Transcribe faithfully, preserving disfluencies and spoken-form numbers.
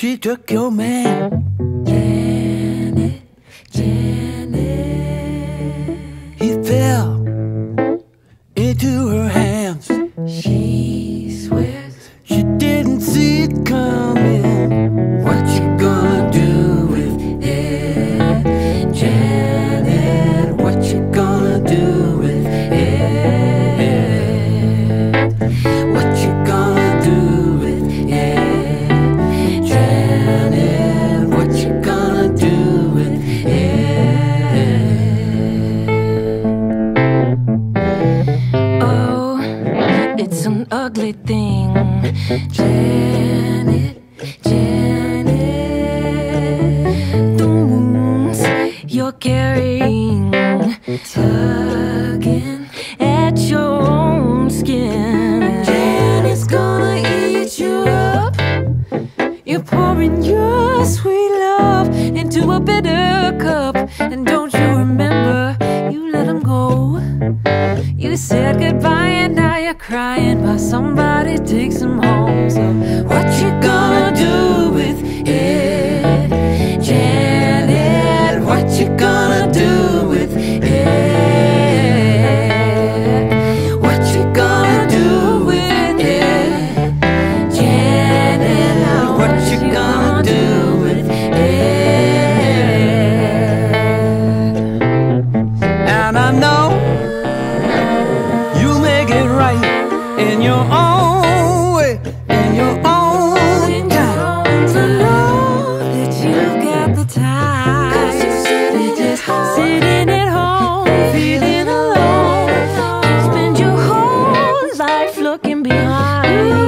she took your man. Janet, Janet. He fell into her hands. She swears she didn't see it coming. What you gonna do with it, Janet? What you gonna do with it? What you gonna do with it, Janet? What you gonna do with it? Oh, it's an ugly thing, Janet, Janet. The wounds you're carrying, tugging at your own skin. Janet's gonna eat you up. You're pouring your sweet love into a bitter cup. And don't you remember, you let him go. You said goodbye and now you're crying while somebody takes him home. So what you gonna do with it, Janet? What you gonna do with it? What you gonna do with it, Janet? What you gonna do with it? And I know you make it right in your own way, in your own time. To know that you've got the time. You're just sitting at home, feeling alone. You spend your whole life looking behind.